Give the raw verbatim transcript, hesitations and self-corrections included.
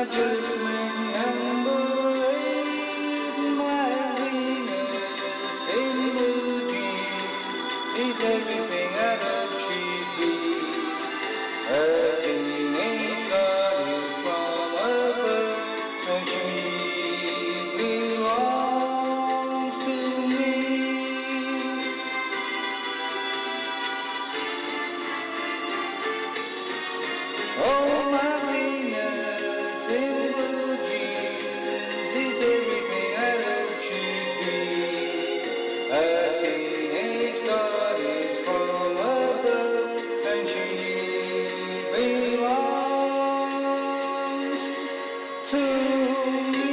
just met number eight. My Venus in blue jeans is everything that a should be. Her teenage god is from above, and she belongs to me. Oh, my Venus in blue jeans is everything that it should be. A teenage god is from above, and she belongs to me.